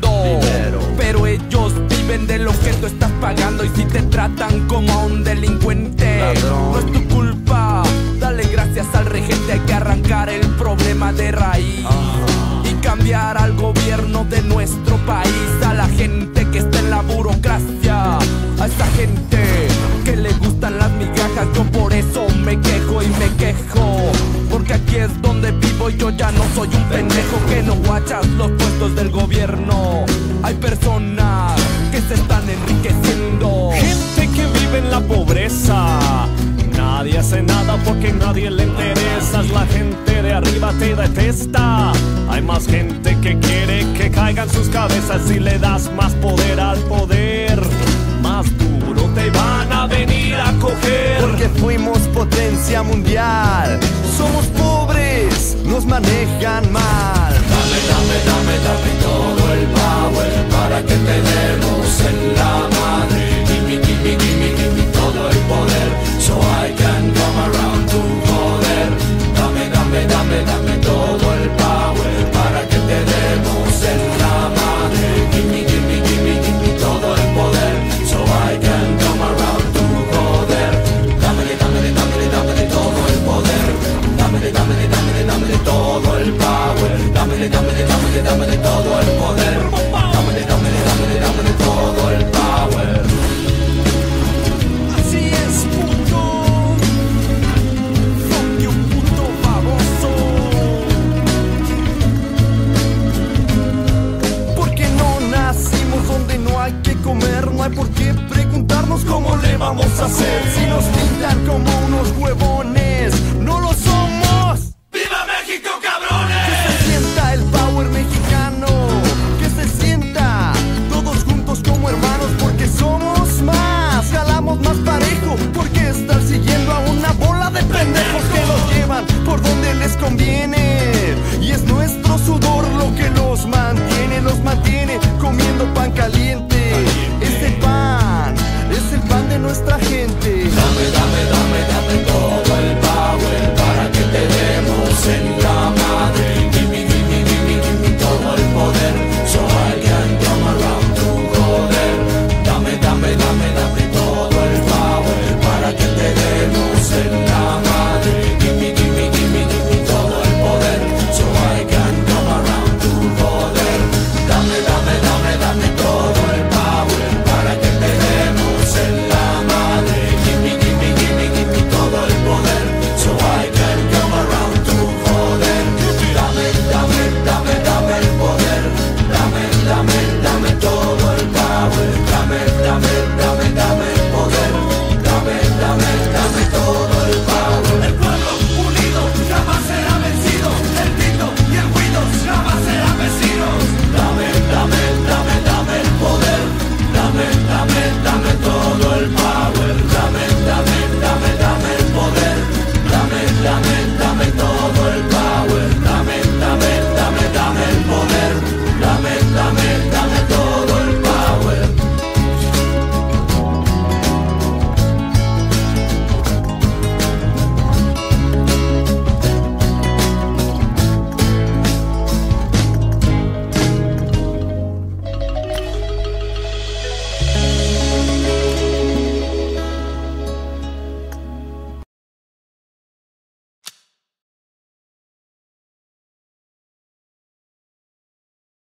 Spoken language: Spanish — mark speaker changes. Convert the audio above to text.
Speaker 1: Pero ellos viven de lo que tú estás pagando. Y si te tratan como a un delincuente, no es tu culpa. Dale gracias al regente. Hay que arrancar el problema de raíz y cambiar al gobierno de nuestro país. A la gente que está en la burocracia, a esa gente que le gustan las migajas. Yo por eso me quejo y me quejo, porque aquí es donde vivo y yo ya no soy un pendejo que no guachas los puestos del gobierno. Hay personas que se están enriqueciendo,
Speaker 2: gente que vive en la pobreza. Nadie hace nada porque nadie le interesa. La gente de arriba te detesta. Hay más gente que quiere que caigan sus cabezas. Si le das más poder al poder, más duro te van a venir a coger.
Speaker 3: Porque fuimos potencia mundial. Somos pobres, nos manejan mal.
Speaker 4: Dame todo el power para que te demos en la madre. Give me todo el poder, so I can come around to joder. Dame todo el power para que te demos en la madre. Give me todo el poder, so I can come around to joder. Dame todo el poder. Dame todo el power. Dame todo el poder. Dame todo el power.
Speaker 1: así es, puto. Fuck you, puto baboso.
Speaker 3: Porque no nacimos donde no hay que comer. No hay por qué preguntarnos cómo le vamos a hacer si nos pintan como unos huevones.